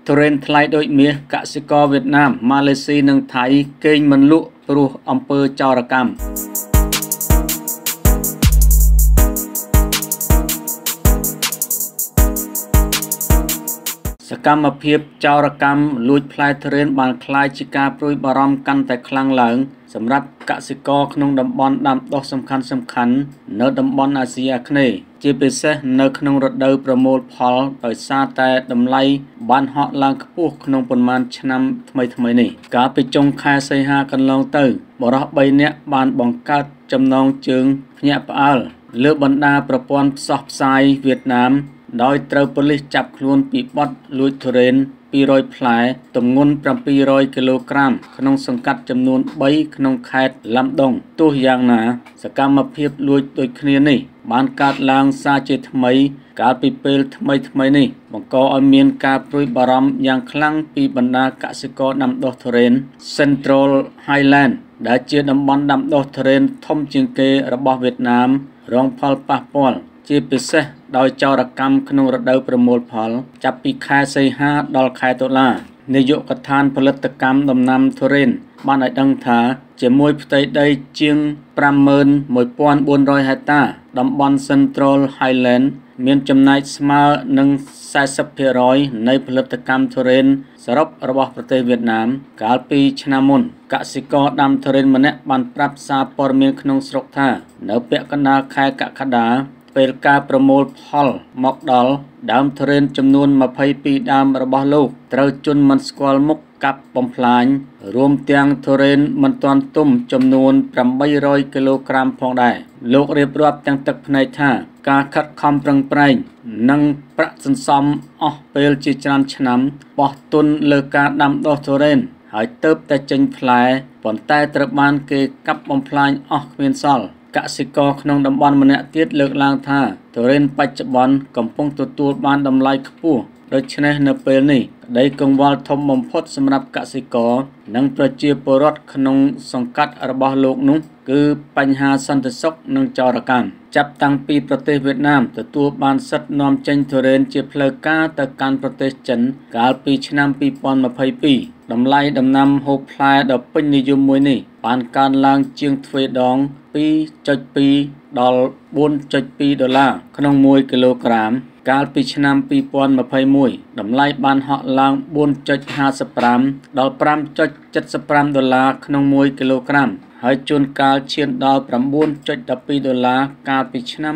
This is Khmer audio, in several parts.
ทุเรนថ្លៃដូចមាសកសិករវៀតណាមម៉ាឡេស៊ីនិងថៃកេងមិនលក់ព្រោះអំពើចោរកម្មសកម្មភាពចោរកម្មលួចផ្លែទុរេនបានក្លាយជាការព្រួយបារម្ភកាន់តែខ្លាំងឡើងសម្រាប់កសិករក្នុងតំបន់ដាំដុះសំខាន់ៗនៅតំបន់អាស៊ីអាគ្នេយ៍ជាពិសេសនៅក្នុងរដូវប្រមូលផលដោយសារតែតម្លៃបានហក់ឡើងខ្ពស់ក្នុងប៉ុន្មានឆ្នាំថ្មីៗនេះកាលពីចុងខែសីហាកន្លងទៅបុរស3នាក់បានបង្កើតចំណងជើងភ្ញាក់ផ្អើលលើបណ្ដាប្រព័ន្ធផ្សព្វផ្សាយវៀតណាមដោយត្រូវប៉ូលីសចាប់ខ្លួនពីបទលួចទុរេន200ផ្លែទម្ងន់700គីឡូក្រាមក្នុងសង្កាត់ចំនួន3ក្នុងខេត្តឡាំដុងទោះយ៉ាងណាសកម្មភាពលួចដូចគ្នានេះបានកើតឡើងសារជាថ្មីកាលពីពេលថ្មីនេះបង្កឲ្យមានការព្រួយបារម្ភយ៉ាងខ្លាំងពីបណ្ដាកសិករដាំដុះទុរេន Central Highland ដែលជាតំបន់ដាំដុះទុរេនធំជាងគេរបស់វៀតណាមរងផលប៉ះពាល់ជាពិសេសដោយចោរកម្មក្នុងរដូវប្រមូលផលចាប់ពីខែសីហាដល់ខែតុលានាយកដ្ឋានផលិតកម្មដំណាំទុរេនបានឲ្យដឹងថាជាមួយផ្ទៃដីជាង 51,400 ហិកតាតំបន់ Central Highland មានចំណែកស្មើនឹង 40% នៃផលិតកម្មទុរេនសរុបរបស់ប្រទេសវៀតណាមកាលពីឆ្នាំមុនកសិករដាំទុរេនម្នាក់បានប្រាប់សារព័ត៌មានក្នុងស្រុកថានៅពាក់កណ្ដាលខែកក្កដាពេលការប្រមូលផលមកដល់ដើមទុរេនចំនួន22ដើមរបស់លោកត្រូវជន់មិនស្គាល់មុខកាប់បំផ្លាញរួមទាំងទុរេនមិនទាន់ទុំចំនួន800គីឡូក្រាមផងដែរលោករៀបរាប់ទាំងទឹកភ្នែកថាការខិតខំប្រឹងប្រែងនិងប្រាក់សន្សំអស់ពេលជាច្រើនឆ្នាំបោះទុនលើការដាំដុះទុរេនហើយទើបតែចេញផ្លែប៉ុន្តែត្រូវបានគេកាប់បំផ្លាញអស់គ្មានសល់កសិករក្នុងតំបន់ម្នាក់ទៀតលើកឡើងថាទុរេនបច្ចុប្បន្នកំពុងទទួលបានតម្លៃខ្ពស់ដូច្នេះនៅពេលនេះក្តីកង្វល់ធំបំផុតសម្រាប់កសិករនិងប្រជាពលរដ្ឋក្នុងសង្កាត់របស់លោកនោះគឺបញ្ហាសន្តិសុខនិងចោរកម្មចាប់តាំងពីប្រទេសវៀតណាមទទួលបានសិទ្ធិនាំចេញទុរេនជាផ្លូវការទៅកាន់ប្រទេសចិនកាលពីឆ្នាំ2022តម្លៃដំណាំហូបផ្លែដ៏ពេញនិយមមួយនេះបានកើនឡើងជាងទ្វេដង 2.2 ដល់ 4.2 ដុល្លារក្នុង1គីឡូក្រាមកាលពីឆ្នាំ2021តម្លៃបានហក់ឡើង 4.55 ដល់ 5.75 ដុល្លារក្នុង1គីឡូក្រាមហើយជួនកាលឈានដល់ 9.12 ដុល្លារកាលពីឆ្នាំ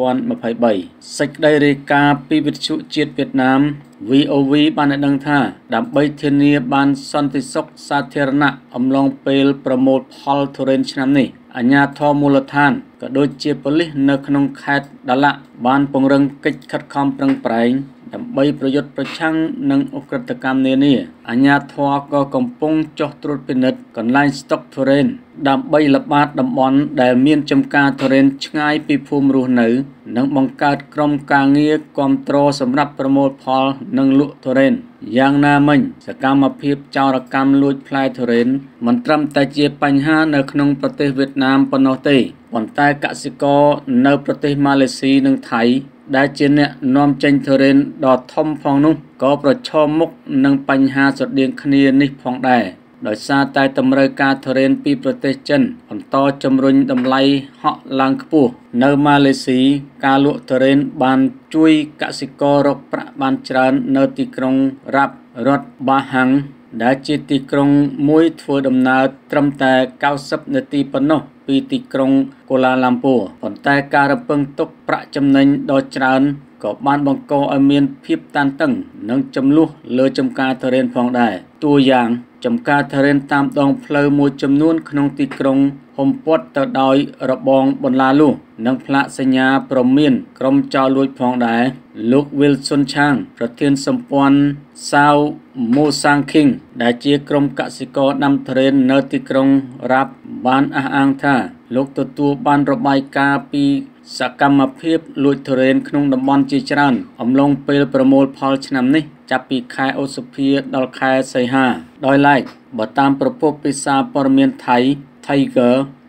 2023សេចក្តីរាយការណ៍ពីវិទ្យុជាតិវៀតណាម VOV បានឲ្យដឹងថាដើម្បីធានាបានសន្តិសុខសាធារណៈអំឡុងពេលប្រមូលផលទុរេនឆ្នាំនេះអាជ្ញាធរមូលដ្ឋានក៏ដូចជាប៉ូលីសនៅក្នុងខេត្តដាឡាក់បានពង្រឹងកិច្ចខិតខំប្រឹងប្រែងដើម្បីប្រយុទ្ធប្រឆាំងនឹងឧក្រិដ្ឋកម្មនានាអាជ្ញាធរក៏កំពុងចុះត្រួតពិនិត្យកន្លែងស្តុកទុរេនដើម្បីល្បាតតំបន់ដែលមានចម្ការទុរេនឆ្ងាយពីភូមិរស់នៅនិងបង្កើតក្រុមការងារគាំទ្រសម្រាប់ប្រមូលផលនិងលក់ទុរេនយ៉ាងណាមិញសកម្មភាពចោរកម្មលួចផ្លែទុរេនមិនត្រឹមតែជាបញ្ហានៅក្នុងប្រទេសវៀតណាមប៉ុណ្ណោះទេប៉ុន្តែកសិករនៅប្រទេសម៉ាឡេស៊ីនិងថៃដែលជាអ្នកនាំចេញទុរេនដ៏ធំផងនោះក៏ប្រឈមមុខនឹងបញ្ហាស្រដៀងគ្នានេះផងដែរដោយសារតែតម្រូវការទុរេនពីប្រទេសចិនបន្តជំរុញតម្លៃហក់ឡើងខ្ពស់នៅម៉ាឡេស៊ីការលក់ទុរេនបានជួយកសិកររកប្រាក់បានច្រើននៅទីក្រុងរ៉ាប់រដ្ឋបាហាំងដែលជាទីក្រុងមួយធ្វើដំណើរត្រឹមតែ90នាទីប៉ុណ្ណោះពីទីក្រុងកូឡាឡាំពួរប៉ុន្តែការរំពឹងទុកប្រាក់ចំណេញដ៏ច្រើនក៏បានបង្កឲ្យមានភាពតានតឹងនិងចំនួនលើចម្ការទុរេនផងដែរតួយ៉ាងចម្ការទុរេនតាមដងផ្លូវមួយចំនួនក្នុងទីក្រុងហុំព័ទ្ធទៅដោយរបងបន្លាលួសនិងផ្លាកសញ្ញាព្រមានក្រុមចោរលួចផងដែរលោក Wilson Chang ប្រធានសម្ព័ន្ធ Sao Mo Sang King ដែលជាក្រុមកសិករដាំទុរេននៅទីក្រុងរ៉ាប់បានអះអាងថាលោកទទួលបានរបាយការណ៍ពីសកម្មភាពលួចទុរេនក្នុងតំបន់ជាច្រើនអំឡុងពេលប្រមូលផលឆ្នាំនេះចាប់ពីខែឧសភាដល់ខែសីហាដោយឡែកបើតាមប្រភពពីសារព័ត៌មានថៃ Tiger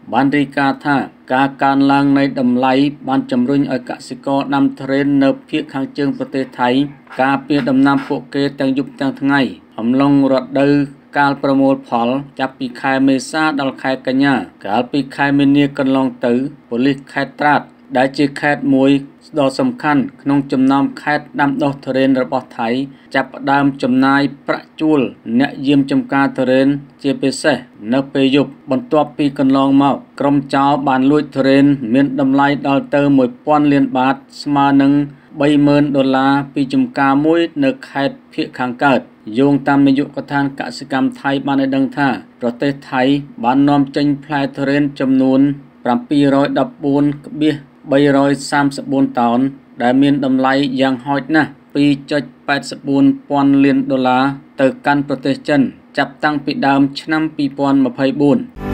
បានរាយការណ៍ថាការកើនឡើងនៃតម្លៃបានជំរុញឲ្យកសិករដាំទុរេននៅភាគខាងជើងប្រទេសថៃការពារដំណាំពួកគេទាំងយប់ទាំងថ្ងៃអំឡុងរដូវកាលប្រមូលផលចាប់ពីខែមេសាដល់ខែកញ្ញាកាលពីខែមីនាកន្លងទៅប៉ូលីសខេត្តត្រាតដែលជាខេត្តមួយដ៏សំខាន់ក្នុងចំណោមខេត្តដាំដុះទុរេនរបស់ថៃចាប់ផ្ដើមចំណាយប្រាក់ជួលអ្នកយាមចម្ការទុរេនជាពិសេសនៅពេលយប់បន្ទាប់ពីកន្លងមកក្រុមចោរបានលួចទុរេនមានតម្លៃដល់ទៅ 1000 លានបាតស្មើនឹង $30,000 ពីចម្ការមួយនៅខេត្តភាគខាងកើតយោងតាមនាយកដ្ឋានកសិកម្មថៃបានឲ្យដឹងថាប្រទេសថៃបាននាំចេញផ្លែទុរេនចំនួន 714.334 តោនដែលមានតម្លៃយ៉ាងហោចណាស់ $2.84 ពាន់លានទៅកាន់ប្រទេសចិនចាប់តាំងពីដើមឆ្នាំ2024